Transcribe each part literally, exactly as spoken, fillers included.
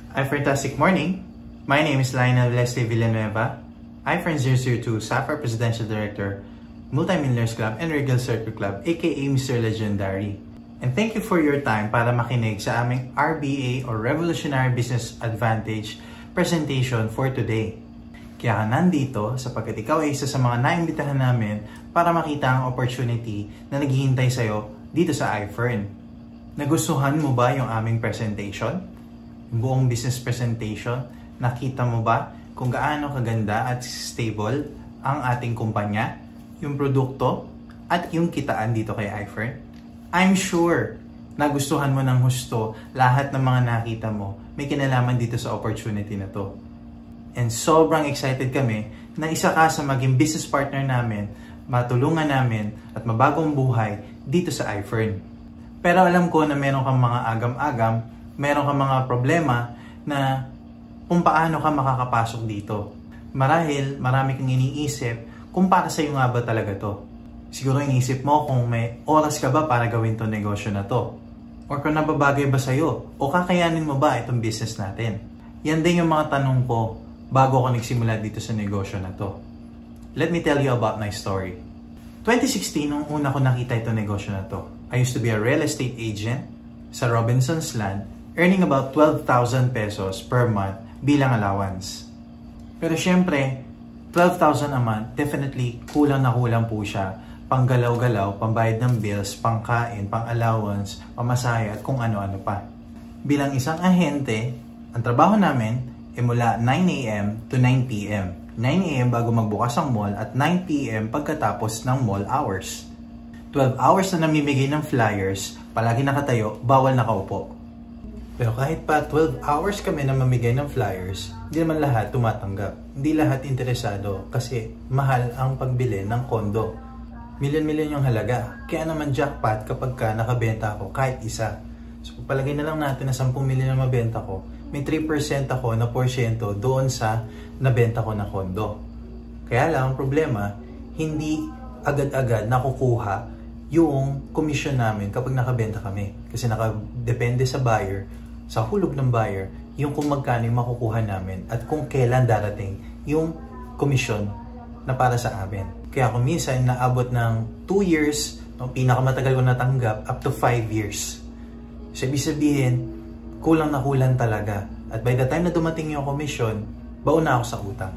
Hi, fantastic morning. My name is Lionel Leslie Villanueva. Ifern zero zero two, Sapphire Presidential Director, Multi-Millionaires Club and Regal Circle Club, aka Mister Legendary. And thank you for your time para makinig sa aming R B A or Revolutionary Business Advantage presentation for today. Kaya ka nandito sapagkat ikaw ay isa sa mga naimbitahan namin para makita ang opportunity na naghihintay sa'yo dito sa Ifern. Nagustuhan mo ba yung aming presentation? Yung buong business presentation? Nakita mo ba kung gaano kaganda at stable ang ating kumpanya, yung produkto, at yung kitaan dito kay Ifern? I'm sure nagustuhan mo ng husto lahat ng mga nakita mo may kinalaman dito sa opportunity na to. And sobrang excited kami na isa ka sa maging business partner namin, matulungan namin at mabagong buhay dito sa Ifern. Pero alam ko na meron kang mga agam-agam, meron kang mga problema na kung paano ka makakapasok dito. Marahil marami kang iniisip kung para sa'yo nga ba talaga to. Siguro iniisip mo kung may oras ka ba para gawin tong negosyo na to. Or kung nababagay ba sa'yo o kakayanin mo ba itong business natin. Yan din yung mga tanong ko bago ako nagsimula dito sa negosyo na to. Let me tell you about my story. twenty sixteen, nung una ko nakita itong negosyo na to, I used to be a real estate agent sa Robinson's Land, earning about twelve thousand pesos per month bilang allowance. Pero syempre, twelve thousand a month, definitely kulang na kulang po siya. Panggalaw-galaw, pambayad ng bills, pangkain, pang-allowance, pamasahe at kung ano-ano pa. Bilang isang ahente, ang trabaho namin ay mula nine A M to nine P M nine A M bago magbukas ang mall at nine P M pagkatapos ng mall hours. twelve hours na namimigay ng flyers, palagi nakatayo, bawal nakaupo. Pero kahit pa twelve hours kami na mamigay ng flyers, hindi naman lahat tumatanggap. Hindi lahat interesado kasi mahal ang pagbili ng kondo. Milyon-milyon yung halaga. Kaya naman jackpot kapag ka nakabenta ako kahit isa. So palagay na lang natin na ten milyon na mabenta ko, may three percent ako na porsyento doon sa nabenta ko na kondo. Kaya lang ang problema, hindi agad-agad nakukuha yung commission namin kapag nakabenta kami. Kasi nakadepende sa buyer, sa hulog ng buyer, yung kung magkano yung makukuha namin at kung kailan darating yung commission na para sa amin. Kaya kung minsan naabot ng two years, no, pinakamatagal ko natanggap, up to five years. So ibig sabihin, kulang na kulang talaga. At by the time na dumating yung commission, baon na ako sa utang.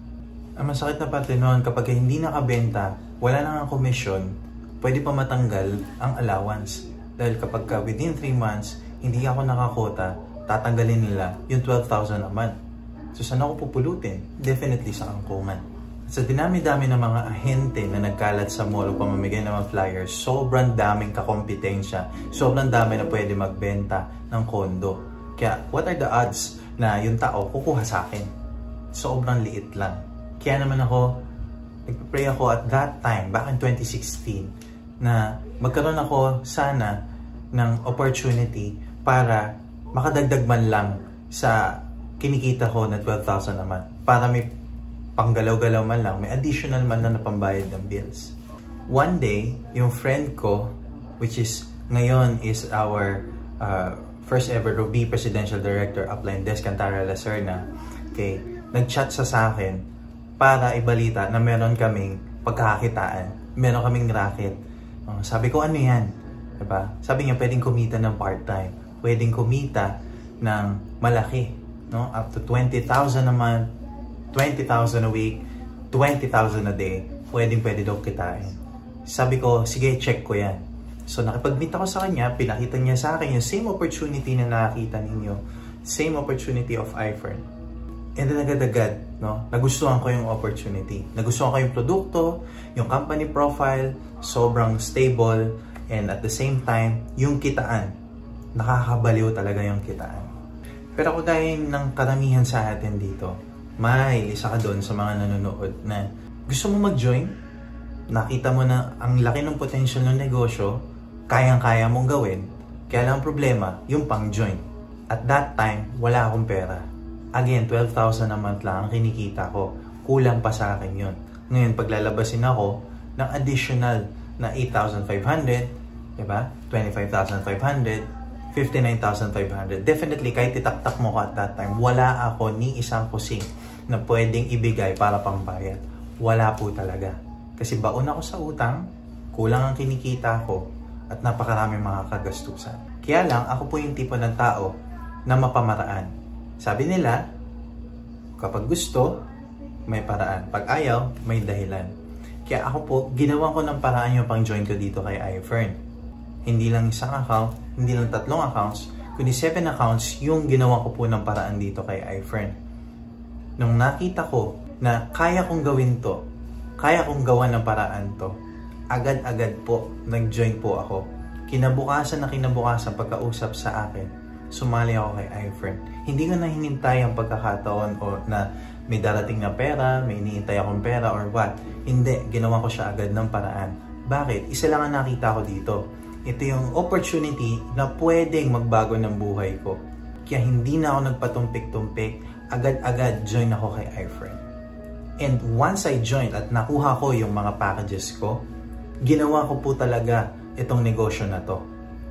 Ang masakit na parte noon, kapag hindi nakabenta, wala na ang commission, pwede pa matanggal ang allowance. Dahil kapag ka within three months, hindi ako nakakota, tatanggalin nila yung twelve thousand a month. So saan ako pupulutin? Definitely sa angkungan. Sa dinami-dami ng mga ahente na nagkalat sa mall o pamamigay ng mga flyers, sobrang daming kakompetensya, sobrang dami na pwede magbenta ng kondo. Kaya what are the odds na yung tao kukuha sa akin? Sobrang liit lang. Kaya naman ako, nagpapray ako at that time, back in twenty sixteen, na magkaroon ako sana ng opportunity para makadagdag man lang sa kinikita ko na twelve thousand a month. Para may panggalaw-galaw man lang, may additional man na napambayad ng bills. One day, yung friend ko, which is ngayon is our uh, first ever Ruby Presidential Director, Upline Desk Cantara Lacerna, okay, nag-chat sa sa akin para ibalita na meron kaming pagkakakitaan, meron kaming racket. Uh, sabi ko, ano yan? Diba? Sabi niya, pwedeng kumita ng part-time, pwedeng kumita ng malaki, no? Up to twenty thousand a month, twenty thousand a week, twenty thousand a day, pwedeng pwede daw kitain. Sabi ko, sige, check ko yan. So nakipag-meet ako sa kanya, pinakita niya sa akin yung same opportunity na nakakita ninyo, same opportunity of Ifern. And then agad-agad, no, nagustuhan ko yung opportunity. Nagustuhan ko yung produkto, yung company profile, sobrang stable, and at the same time, yung kitaan. Nakakabaliw talaga yung kitaan. Pero kung tayo ng karamihan sa atin dito, may isa ka doon sa mga nanonood na gusto mo mag-join, nakita mo na ang laki ng potential ng negosyo, kayang-kaya mong gawin, kaya lang problema, yung pang-join. At that time, wala akong pera. Again, twelve thousand a month lang ang kinikita ko. Kulang pa sa akin yun. Ngayon, paglalabasin ako ng additional na eight thousand five hundred, diba? twenty-five thousand five hundred, fifty-nine thousand five hundred. Definitely, kahit itaktak mo ko at that time, wala ako ni isang kusing na pwedeng ibigay para pambayad. Wala po talaga. Kasi baon ako sa utang, kulang ang kinikita ko, at napakaraming mga kagastusan. Kaya lang, ako po yung tipo ng tao na mapamaraan. Sabi nila, kapag gusto, may paraan. Pag ayaw, may dahilan. Kaya ako po, ginawa ko ng paraan yung pang-join ko dito kay Ifern. Hindi lang isang account, hindi lang tatlong accounts, kundi seven accounts yung ginawa ko po ng paraan dito kay Ifern. Nung nakita ko na kaya kong gawin to, kaya kong gawa ng paraan to, agad-agad po, nag-join po ako. Kinabukasan na kinabukasan pagkausap sa akin, sumali ako kay Ifern. Hindi ko na hinintay ang pagkakataon o na may darating na pera, may hinihintay akong pera or what. Hindi, ginawa ko siya agad ng paraan. Bakit? Isa lang ang nakita ko dito. Ito yung opportunity na pwedeng magbago ng buhay ko. Kaya hindi na ako nagpatumpik-tumpik, agad-agad join ako kay Ifern. And once I joined at nakuha ko yung mga packages ko, ginawa ko po talaga itong negosyo na to.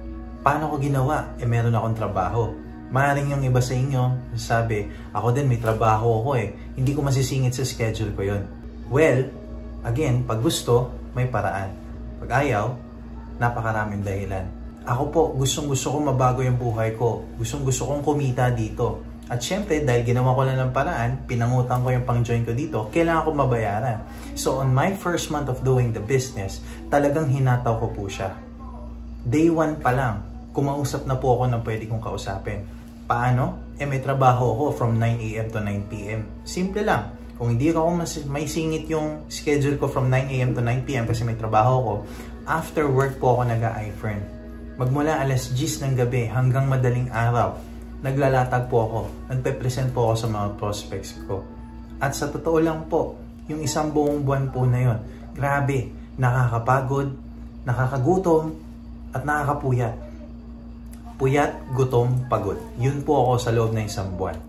Paano ko ginawa? Eh meron akong trabaho. Maaaring yung iba sa inyo, sabi, ako din may trabaho ako eh. Hindi ko masisingit sa schedule ko yon. Well, again, pag gusto, may paraan. Pag ayaw, napakaraming dahilan. Ako po, gustong gusto kong mabago yung buhay ko. Gustong gusto kong kumita dito. At syempre, dahil ginawa ko lang ng paraan, pinangutang ko yung pang-join ko dito, kailangan ko mabayaran. So, on my first month of doing the business, talagang hinataw ko po siya. Day one pa lang, kumausap na po ako ng pwede kong kausapin. Paano? Eh, may trabaho ako from nine A M to nine P M Simple lang. Kung hindi ako mas, may singit yung schedule ko from nine A M to nine P M kasi may trabaho ako, after work po ako nag-a-Ifern. Magmula alas diyes ng gabi hanggang madaling araw, naglalatag po ako, nagpe-present po ako sa mga prospects ko. At sa totoo lang po, yung isang buong buwan po na yon, grabe, nakakapagod, nakakagutom, at nakakapuyat. Puyat, gutom, pagod. Yun po ako sa loob ng isang buwan.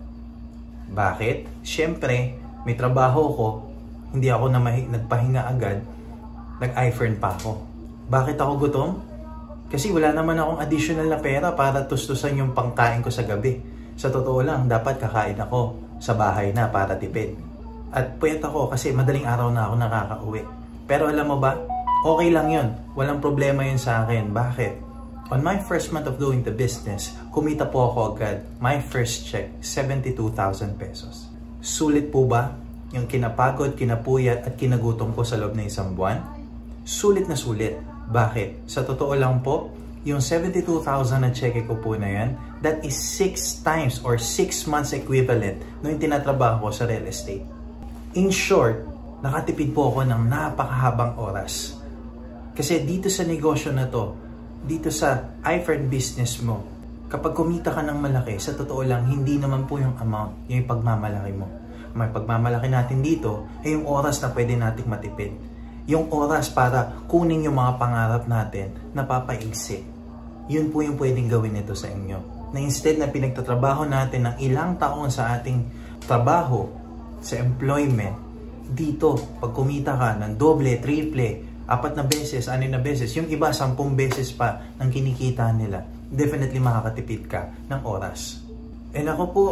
Bakit? Siyempre, may trabaho ko, hindi ako na nagpahinga agad, nag-Ifern pa ako. Bakit ako gutom? Kasi wala naman akong additional na pera para tustusan yung pangkain ko sa gabi. Sa totoo lang, dapat kakain ako sa bahay na para tipid. At puyat ako kasi madaling araw na ako nakakauwi. Pero alam mo ba, okay lang yun. Walang problema yun sa akin. Bakit? On my first month of doing the business, kumita po ako agad. My first check, seventy-two thousand pesos. Sulit po ba yung kinapagod, kinapuyat at kinagutom ko sa loob ng isang buwan? Sulit na sulit. Bakit? Sa totoo lang po, yung seventy-two thousand na cheque ko po na yan, that is six times or six months equivalent nung tinatrabaho ko sa real estate. In short, nakatipid po ako ng napakahabang oras. Kasi dito sa negosyo na to, dito sa Ifern business mo, kapag kumita ka ng malaki, sa totoo lang, hindi naman po yung amount, yung pagmamalaki mo. May pagmamalaki natin dito, ay yung oras na pwede nating matipid. Yung oras para kunin yung mga pangarap natin, napapaigsi. Yun po yung pwedeng gawin nito sa inyo. Na instead na pinagtatrabaho natin ng ilang taon sa ating trabaho, sa employment, dito, pag kumita ka ng doble, triple, apat na beses, anim na beses, yung iba, sampung beses pa ng kinikita nila, definitely makakatipid ka ng oras. And ako po,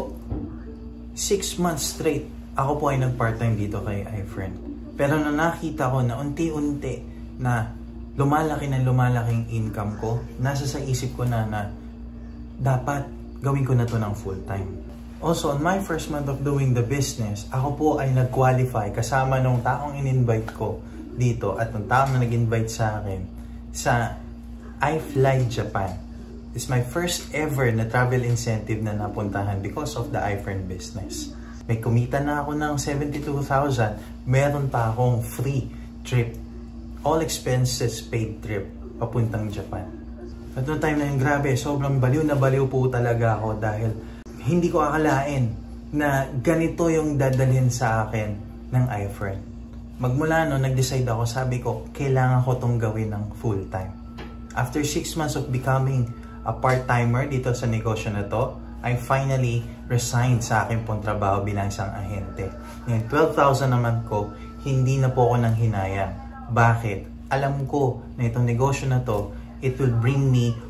six months straight, ako po ay nag-part-time dito kay Ifern. Pero na nakita ko na unti-unti na lumalaki na lumalaking income ko, nasa sa isip ko na na dapat gawin ko na to ng full-time. Also, on my first month of doing the business, ako po ay nag-qualify kasama nung taong in-invite ko dito at nung taong na nag-invite sa akin sa iFly Japan. It's my first ever na travel incentive na napuntahan because of the Ifern business. May kumita na ako ng seventy-two thousand, meron pa akong free trip. All expenses paid trip papuntang Japan. At noong time na yun, grabe, sobrang baliw na baliw po talaga ako dahil hindi ko akalain na ganito yung dadalhin sa akin ng Ifern. Magmula no, nag-decide ako, sabi ko, kailangan ko tong gawin ng full-time. After six months of becoming a part-timer dito sa negosyo na to, I finally resigned sa akin pong trabaho bilang isang ahente. Ngayon, twelve thousand naman ko, hindi na po ako nang hinayang. Bakit? Alam ko na itong negosyo na to, it will bring me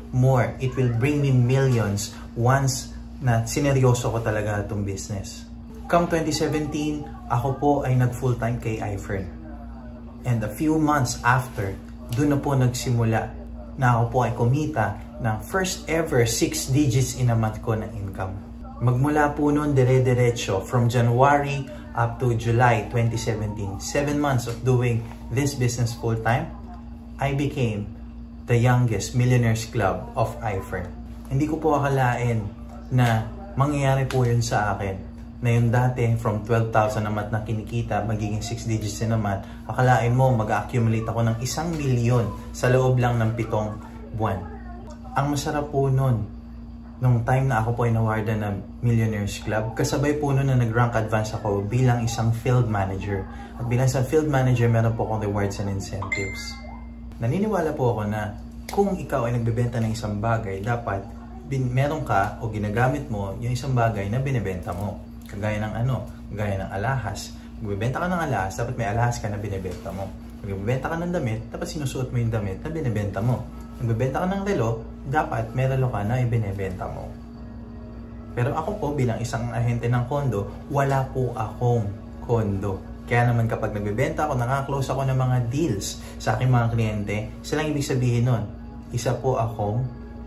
more. It will bring me millions once na sineryoso ko talaga itong business. Come twenty seventeen, ako po ay nag full-time kay Ifern. And a few months after, doon na po nagsimula na ako po ay kumita ng first ever six digits in a month ko na income. Magmula po noon dire-diretso from January up to July twenty seventeen, seven months of doing this business full-time, I became the youngest Millionaires Club of Ifern. Hindi ko po akalain na mangyayari po yun sa akin. Na yung dati from twelve thousand a month na kinikita, magiging six digits na naman. Akalain mo mag-accumulate ako ng isang milyon sa loob lang ng pitong buwan. Ang masarap po nun, nung time na ako po ay nawardan ng Millionaires Club, kasabay po nun na nag-rank advance ako bilang isang field manager. At bilang isang field manager, meron po akong rewards and incentives. Naniniwala po ako na kung ikaw ay nagbebenta ng isang bagay, dapat bin, meron ka o ginagamit mo yung isang bagay na binibenta mo. Kagaya ng ano, kagaya ng alahas. Magbebenta ka ng alahas, dapat may alahas ka na binibenta mo. Magbebenta ka ng damit, dapat sinusuot mo yung damit na binibenta mo. Magbebenta ka ng relo, dapat may relo ka na ibinibenta mo. Pero ako po bilang isang ahente ng kondo, wala po akong kondo. Kaya naman kapag nagbebenta ako, nakaklose ako ng mga deals sa aking mga kliyente, silang ibig sabihin nun, isa po akong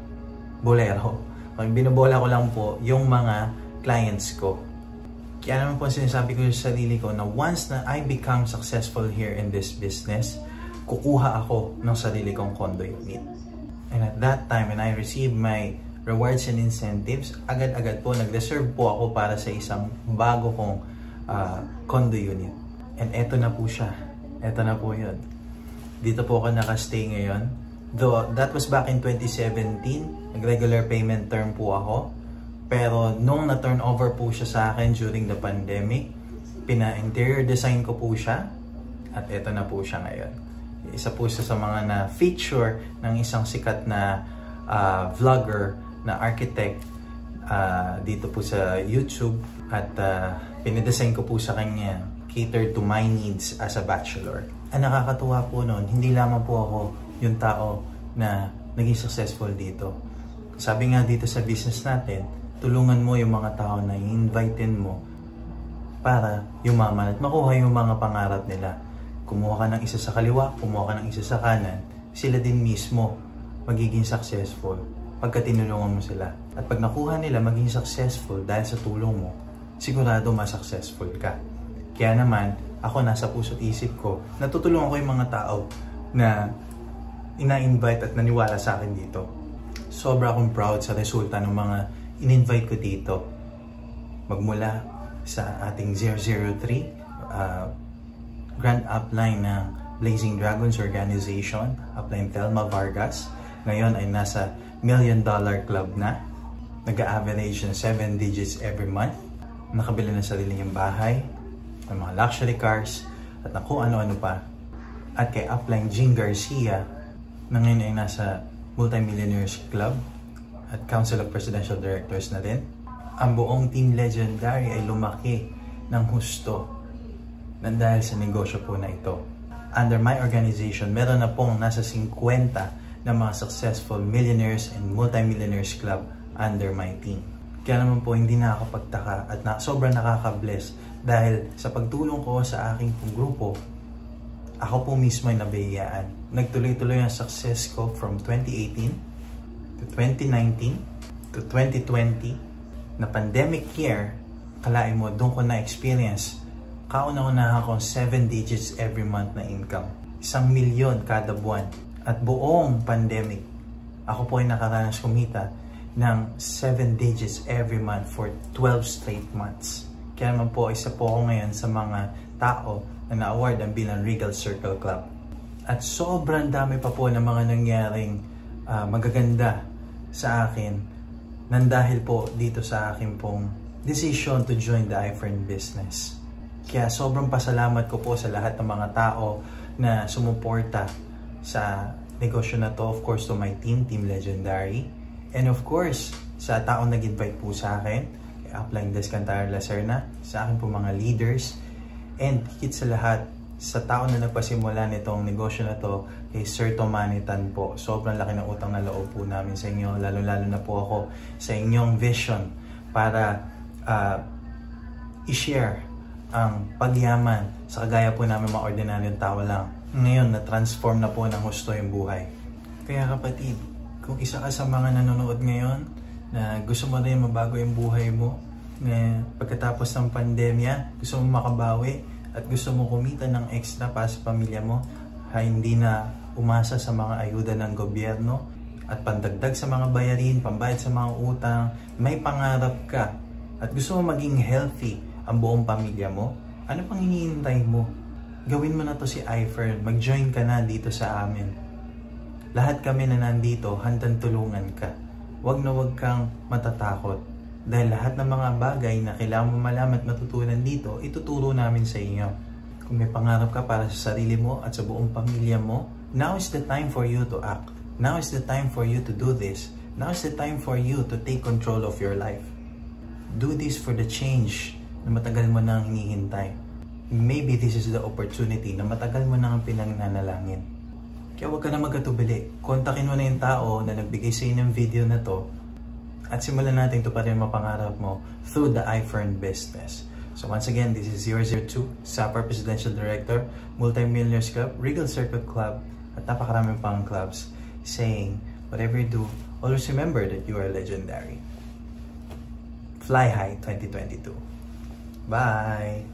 bolero. Pag binobola ko lang po yung mga clients ko. Kaya naman po sinasabi ko sa sarili ko na once na I become successful here in this business, kukuha ako ng sarili kong condo unit. And at that time, when I received my rewards and incentives, agad-agad po nag-reserve po ako para sa isang bago kong uh, condo unit. And eto na po siya. Eto na po yun. Dito po ako nakastay ngayon. Though that was back in twenty seventeen, nag-regular payment term po ako. Pero nung na-turn over po siya sa akin during the pandemic, pina-interior design ko po siya. At eto na po siya ngayon. Isa po siya sa mga na-feature ng isang sikat na uh, vlogger na architect uh, dito po sa YouTube. At uh, pinidesign ko po sa kanya cater to my needs as a bachelor. Ang nakakatuwa po noon, hindi lamang po ako yung tao na naging successful dito. Sabi nga dito sa business natin, tulungan mo yung mga tao na i-invitein mo para yumaman at makuha yung mga pangarap nila. Kumuha ka ng isa sa kaliwa, kumuha ka ng isa sa kanan, sila din mismo magiging successful pagka tinulungan mo sila. At pag nakuha nila maging successful dahil sa tulong mo, sigurado ma-successful ka. Kaya naman, ako nasa puso't isip ko, natutulungan ko yung mga tao na ina-invite at naniwala sa akin dito. Sobra akong proud sa resulta ng mga in-invite ko dito. Magmula sa ating zero zero three, uh, grand upline ng Blazing Dragons Organization, upline Thelma Vargas. Ngayon ay nasa Million Dollar Club na. Nag-a-average ng seven digits every month. Nakabili ng sarili niyang bahay, ng mga luxury cars, at na kung ano-ano pa. At kay upline Jean Garcia, na ngayon ay nasa Multi-Millionaires Club at Council of Presidential Directors na din. Ang buong Team Legendary ay lumaki ng husto nang dahil sa negosyo po na ito. Under my organization, meron na pong nasa fifty na mga successful millionaires and multi-millionaires club under my team. Kaya naman po hindi nakakapagtaka at na, sobrang nakaka-bless dahil sa pagtulong ko sa aking grupo, ako po mismo ay nabiyayaan. Nagtuloy-tuloy ang success ko from twenty eighteen to twenty nineteen to twenty twenty na pandemic year. Kalain mo, doon ko na-experience kauna-unahan akong seven digits every month na income. Isang milyon kada buwan. At buong pandemic, ako po ay nakaranas kumita ng seven digits every month for twelve straight months. Kaya naman po, isa po ako ngayon sa mga tao na na-award ang bilang Regal Circle Club. At sobrang dami pa po ng mga nangyaring uh, magaganda sa akin nang dahil po dito sa akin pong decision to join the Ifern business. Kaya sobrang pasalamat ko po sa lahat ng mga tao na sumuporta sa negosyo na to. Of course, to my team, Team Legendary. And of course, sa taong nag-invite po sa akin, kay Upline Descantara Lacerna, sa akin po mga leaders, and higit sa lahat, sa tao na nagpasimula nitong negosyo na to, kay Sir Tomanitan po. Sobrang laki ng utang na loob po namin sa inyo, lalo-lalo na po ako sa inyong vision para uh, i-share ang pagyaman sa kagaya po namin mga ordinaryong tao lang. Ngayon, na-transform na po ng husto yung buhay. Kaya kapatid, kung isa ka sa mga nanonood ngayon na gusto mo rin mabago yung buhay mo, na pagkatapos ng pandemya, gusto mo makabawi, at gusto mo kumita ng extra para sa pamilya mo, ha, hindi na umasa sa mga ayuda ng gobyerno at pandagdag sa mga bayarin, pambayad sa mga utang, may pangarap ka at gusto mo maging healthy ang buong pamilya mo, ano pang hinihintay mo? Gawin mo na to si Ifern, mag-join ka na dito sa amin. Lahat kami na nandito, handang tulungan ka. Huwag na huwag kang matatakot. Dahil lahat ng mga bagay na kailangan mo malaman at matutunan dito, ituturo namin sa inyo. Kung may pangarap ka para sa sarili mo at sa buong pamilya mo, now is the time for you to act. Now is the time for you to do this. Now is the time for you to take control of your life. Do this for the change na matagal mo nang hinihintay. Maybe this is the opportunity na matagal mo nang pinananalangin. Kaya huwag ka na magkatubili. Kontakin mo na yung tao na nagbigay sa inyo ng video na to at simulan natin ito pa rin mapangarap mo through the Ifern business. So once again, this is zero zero two, Sapar Presidential Director, Multi-Millionaires Club, Regal Circle Club, at napakaraming pang clubs saying, whatever you do, always remember that you are legendary. Fly high twenty twenty-two. Bye!